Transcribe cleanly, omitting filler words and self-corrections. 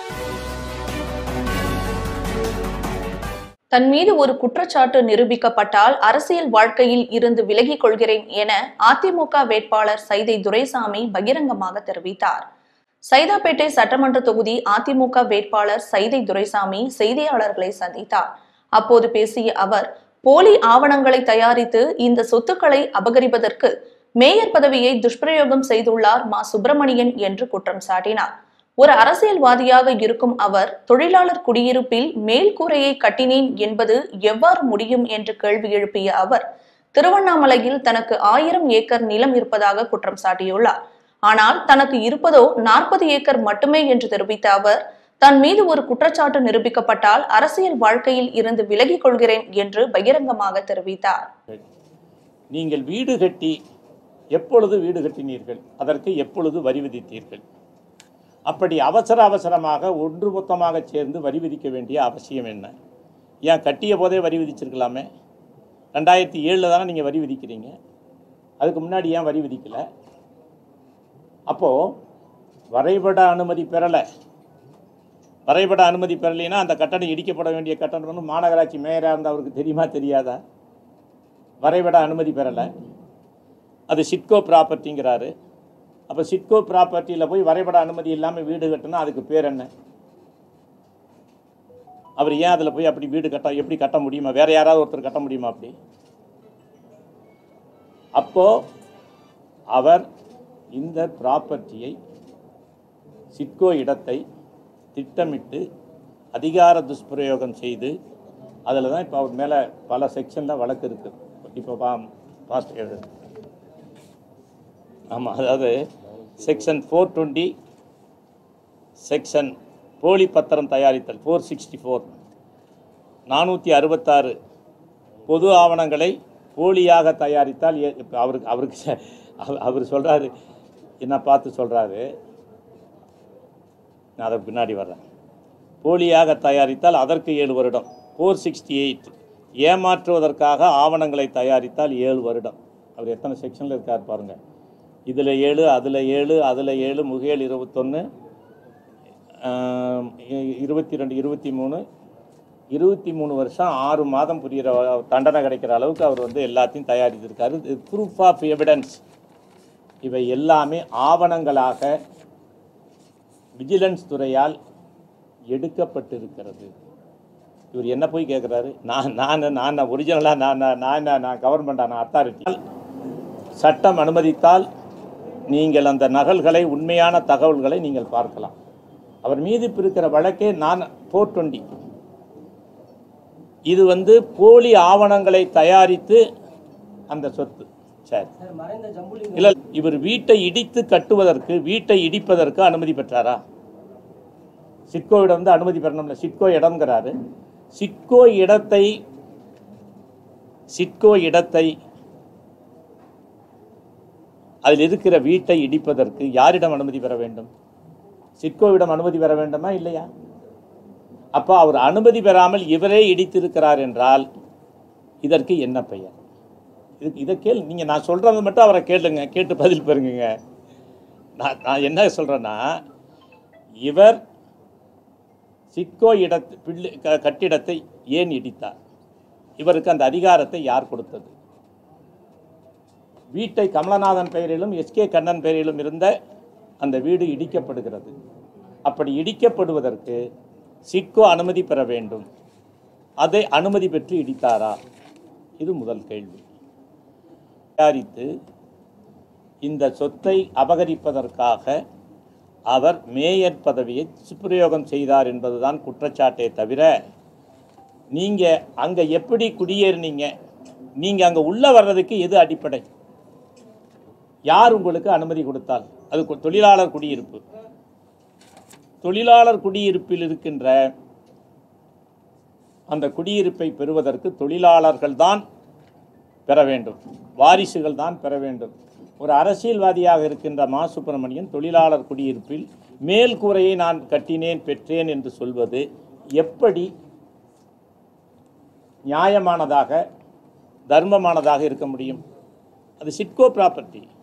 தன் மீது ஒரு குற்றச்சாட்டு நிரூபிக்கப்பட்டால் அரசியல் வாழ்க்கையில் இருந்து விலகிக் கொள்கிறேன் என அதிமுக வேட்பாளர் சைதை துரைசாமி பகிரங்கமாக தெரிவித்தார். சைதாப்பேட்டை சட்டமன்ற தொகுதி அதிமுக வேட்பாளர் சைதை துரைசாமி செய்தியாளர்களை சந்தித்தார். அப்போது பேசிய அவர், போலி ஆவணங்களை தயாரித்து இந்த சொத்துக்களை அபகரிப்பதற்கு மேயர் பதவியை துஷ்பிரயோகம் செய்துள்ளார் மா. சுப்பிரமணியன் என்று குற்றம் சாட்டினார். ஒரு அரசியல்வாதியாக இருக்கும் அவர் தொழிலாளர் குடியிருப்பில் மேல்கூரையை கட்டினேன் என்பது எவ்வாறு முடியும் என்று கேள்வி எழுப்பிய அவர், திருவண்ணாமலையில் தனக்கு 1000 ஏக்கர் நிலம் இருப்பதாக குற்றம் சாட்டியுள்ளார். ஆனால் தனக்கு இருப்பதோ 40 ஏக்கர் மட்டுமே என்று தெரிவித்த அவர், தன் மீது ஒரு குற்றச்சாட்டு நிரூபிக்கப்பட்டால் அரசியல் வாழ்க்கையில் இருந்து விலகிக் கொள்கிறேன் என்று பகிரங்கமாக தெரிவித்தார். நீங்கள் வீடு கட்டி எப்பொழுது வீடு கட்டினீர்கள்? அதற்கு எப்பொழுது வரி விதித்தீர்கள்? அப்படி அவசரமாக ஒன்று மொத்தமாக சேர்ந்து வரி விதிக்க வேண்டிய அவசியம் என்ன? ஏன் கட்டிய போதே வரி விதிச்சிருக்கலாமே? 2007 தானே நீங்கள் வரி விதிக்கிறீங்க, அதுக்கு முன்னாடி ஏன் வரி விதிக்கலை? அப்போது வரைபட அனுமதி பெறலை. வரைபட அனுமதி பெறலைன்னா அந்த கட்டணம் இடிக்கப்பட வேண்டிய கட்டணம் மாநகராட்சி மேயராக இருந்தால் அவருக்கு தெரியுமா தெரியாதா? வரைபட அனுமதி பெறலை, அது சிட்கோ ப்ராப்பர்ட்டிங்கிறாரு. அப்போ சிட்கோ ப்ராப்பர்ட்டியில் போய் வரைபட அனுமதி இல்லாமல் வீடு கட்டினா அதுக்கு பேர் என்ன? அவர் ஏன் அதில் போய் அப்படி வீடு எப்படி கட்ட முடியுமா? வேறு யாராவது ஒருத்தர் கட்ட முடியுமா அப்படி? அப்போது அவர் இந்த ப்ராப்பர்ட்டியை, சிட்கோ இடத்தை திட்டமிட்டு அதிகார துஷ்பிரயோகம் செய்து, அதில் தான் இப்போ அவர் மேலே பல செக்ஷனில் வழக்கு இருக்குது. இப்போ பாஸ்ட் எழுது. ஆமாம், அதாவது செக்ஷன் 420, செக்ஷன் போலி பத்திரம் தயாரித்தல் 464, 466 பொது ஆவணங்களை போலியாக தயாரித்தால் அவர் சொல்கிறாரு, என்ன பார்த்து சொல்கிறாரு, நான் அதற்கு பின்னாடி வர்றேன். போலியாக தயாரித்தால் அதற்கு 7 வருடம். 468 ஏமாற்றுவதற்காக ஆவணங்களை தயாரித்தால் 7 வருடம். அவர் எத்தனை செக்ஷனில் இருக்கார் பாருங்கள். இதில் 7, அதில் 7, அதில் 7, முகேல் 21, 22, 23 வருஷம் 6 மாதம் புரிகிற தண்டனை கிடைக்கிற அளவுக்கு அவர் எல்லாத்தையும் தயாரித்திருக்காரு. Proof of evidence. இவை எல்லாமே ஆவணங்களாக விஜிலன்ஸ் துறையால் எடுக்கப்பட்டிருக்கிறது. இவர் என்ன போய் கேட்குறாரு? நான் ஒரிஜினலாக நான் கவர்மெண்டா, நான் அத்தாரிட்டி. சட்டம் அனுமதித்தால் நீங்கள் அந்த நகல்களை, உண்மையான தகவல்களை நீங்கள் பார்க்கலாம். அவர் மீது இருக்கிற வழக்கே 420. இது போலி ஆவணங்களை தயாரித்து அந்த சொத்து. சரி, இல்லை, இவர் வீட்டை இடித்து கட்டுவதற்கு, வீட்டை இடிப்பதற்கு அனுமதி பெற்றாரா? சிட்கோவிடம் அனுமதி பெறணும்ல, சிட்கோ இடம்ங்கிறாரு. சிட்கோ இடத்தை அதில் இருக்கிற வீட்டை இடிப்பதற்கு யாரிடம் அனுமதி பெற வேண்டும்? சிட்கோவிடம் அனுமதி பெற வேண்டுமா இல்லையா? அப்போ அவர் அனுமதி பெறாமல் இவரே இடித்திருக்கிறார் என்றால் இதற்கு என்ன பெயர்? இதை கேள். நீங்கள் நான் சொல்கிறது மட்டும் அவரை கேளுங்க, கேட்டு பதில் பெறுங்க. நான் என்ன சொல்கிறேன்னா, இவர் சிட்கோ கட்டிடத்தை ஏன் இடித்தார்? இவருக்கு அந்த அதிகாரத்தை யார் கொடுத்தது? வீட்டை கமலநாதன் பெயரிலும் எஸ்கே கண்ணன் பெயரிலும் இருந்த அந்த வீடு இடிக்கப்படுகிறது. அப்படி இடிக்கப்படுவதற்கு சிட்கோ அனுமதி பெற வேண்டும். அதை அனுமதி பெற்று இடித்தாரா? இது முதல் கேள்வி. தயாரித்து இந்த சொத்தை அபகரிப்பதற்காக அவர் மேயர் பதவியை துஷ்பிரயோகம் செய்தார் என்பதுதான் குற்றச்சாட்டே தவிர, நீங்கள் அங்கே எப்படி குடியேறினீங்க, நீங்கள் அங்கே உள்ளே வர்றதுக்கு எது அடிப்படை? யார் உங்களுக்கு அனுமதி கொடுத்தால்? அது தொழிலாளர் குடியிருப்பு. தொழிலாளர் குடியிருப்பில் இருக்கின்ற அந்த குடியிருப்பை பெறுவதற்கு தொழிலாளர்கள் தான் பெற வேண்டும், வாரிசுகள் தான் பெற வேண்டும். ஒரு அரசியல்வாதியாக இருக்கின்ற மா. சுப்பிரமணியன் தொழிலாளர் குடியிருப்பில் மேல் கூரையை நான் கட்டினேன், பெற்றேன் என்று சொல்வது எப்படி நியாயமானதாக, தர்மமானதாக இருக்க முடியும்? அது சிட்கோ ப்ராப்பர்ட்டி.